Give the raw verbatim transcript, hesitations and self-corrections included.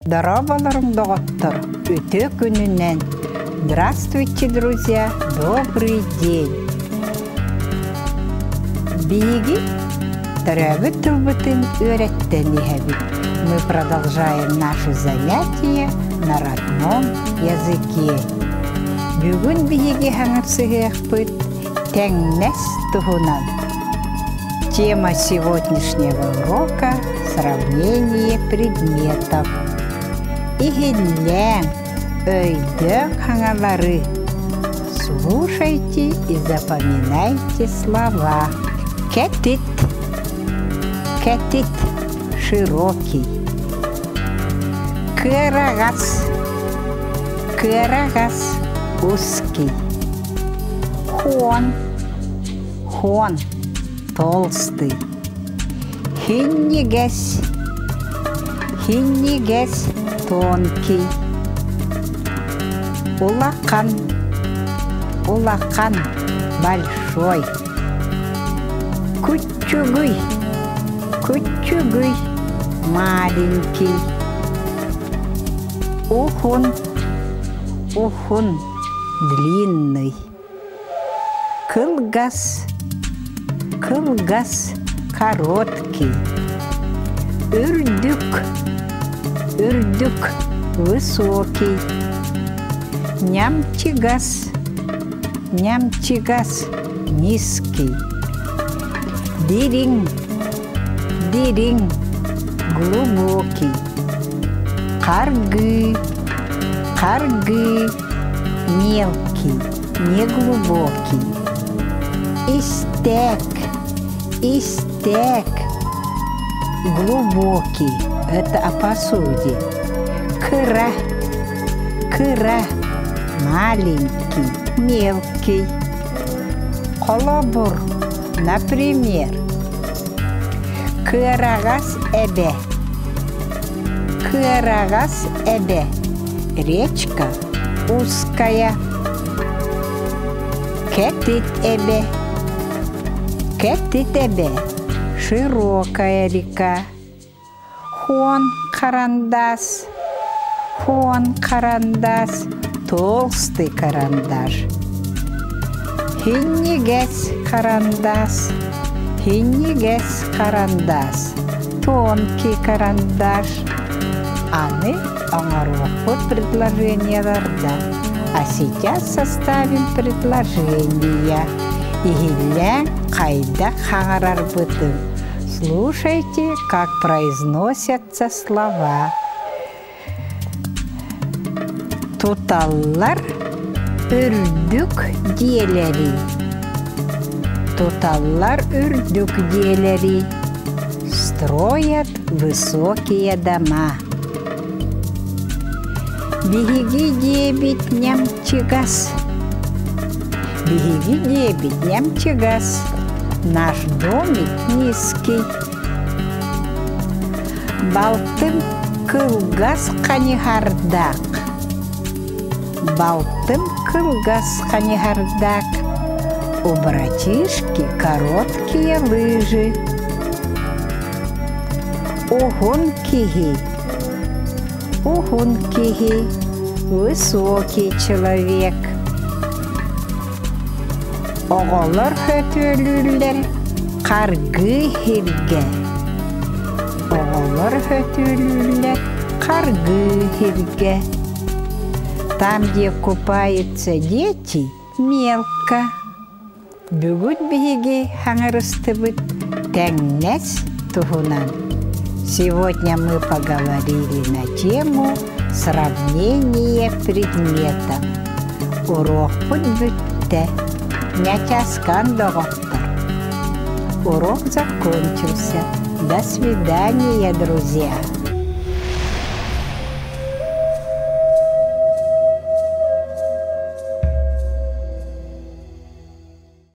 Здорово, доктор. Үтө күнүнен. Здравствуйте, друзья. Добрый день. Биги тарабы тылбытын öğretten иһәбит. Мы продолжаем наши занятия на родном языке. Бүгүн биги хаңырсыгыахпыт тәңнәс туһунан. Тема сегодняшнего урока — сравнение предметов. Игелләң, өйдөк хаңалары. Слушайте и запоминайте слова. Кәтит. Кәтит — широкий. Кырагас. Кырагас — узкий. Хон. Хон — толстый. Хиннигес. Хиннигес — тонкий. Улакан. Улакан — большой. Кучугуй. Кучугуй — маленький. Ухун. Ухун — длинный. Кылгас. Кылгас — короткий. Үрдүк. Үрдүк — высокий. Нямчигас. Нямчигас — низкий. Диринг. Диринг — глубокий. Каргы. Каргы — мелкий, неглубокий. Истек. Истек — глубокий. Это о посуде. Кыра. Кыра — маленький, мелкий. Колобур. Например, кырагас эбе. Кырагас эбе. Речка узкая. Кәтит эбе. Кәтит эбе. Широкая река. Хон карандас. Хон карандас. Толстый карандаш. Хиннигес карандас. Хиннигес карандас. Тонкий карандаш. Аны оңоруохпут предложенияларда. А сейчас составим предложения. Игелләң кайда хаңарарбытын. Слушайте, как произносятся слова. Туталлар үрдүк диелери. Туталлар үрдүк диелери. Строят высокие дома. Биһиги диэбит нямчыгас. Биһиги диэбит нямчыгас. Наш домик низкий. Балтым кылгас канихардак. Балтым кылгас канихардак. У братишки короткие лыжи. Ухун киги. Ухун киги. Высокий человек. Оголор хөтөлүллер каргы хирге. Оголор хөтөлүллер каргы хирге. Там, где купаются дети, мелко. Бүгүн биги хаңырыстыбыт тәңнәс туһунан. Сегодня мы поговорили на тему сравнение предметов. Урок бүтте. Нячаскан доктор. Урок закончился. До свидания, друзья.